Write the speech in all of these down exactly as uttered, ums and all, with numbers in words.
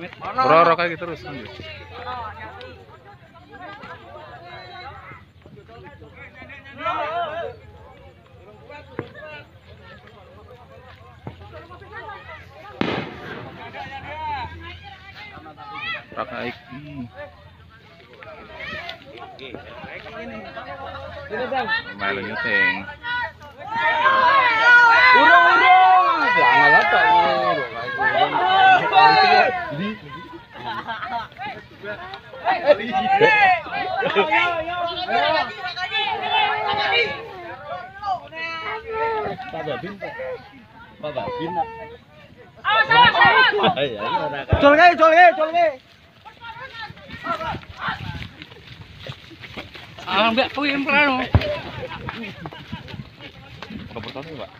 Roro kaki terus lanjut. Rakaik. Main nyuteng. Urung-urung. Jangan apa ini. Pada bintang. Pada bintang. Col ke, col ke, col ke. Ah, enggak kau yang peranu. Kabar tahu enggak?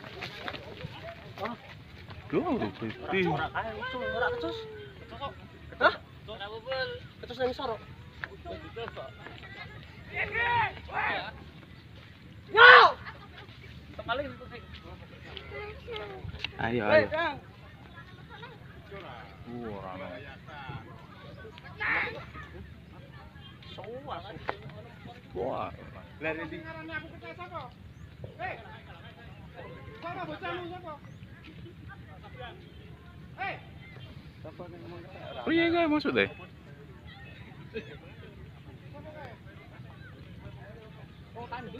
Loh, putih. Ora kecus. Hah? Kecus nang sorok. Yo! Ayo, ayo. Wah, wah. Lari di. Aku percaya sapa? Hei. Sapa bocahmu sapa? Hei. Oh iya, enggak maksud deh.